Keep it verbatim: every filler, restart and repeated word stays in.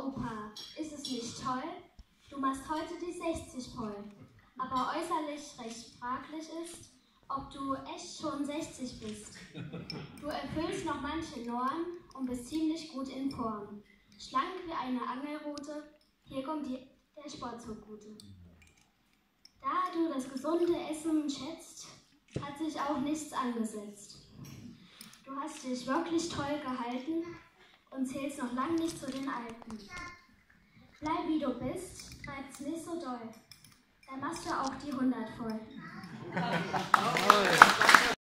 Opa, ist es nicht toll? Du machst heute die sechzig voll, aber äußerlich recht fraglich ist, ob du echt schon sechzig bist. Du erfüllst noch manche Normen und bist ziemlich gut in Form. Schlank wie eine Angelrute, hier kommt die, der Sport zugute. Da du das gesunde Essen schätzt, hat sich auch nichts angesetzt. Du hast dich wirklich toll gehalten und zählst noch lang nicht zu den Alten. Bleib wie du bist, treib's nicht so doll, dann machst du auch die hundert voll.